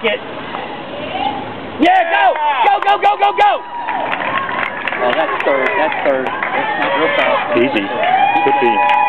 it. Yeah, go! Go, go, go, go, go! Oh, that's third. That's third. That's not real fast. Easy. Could be.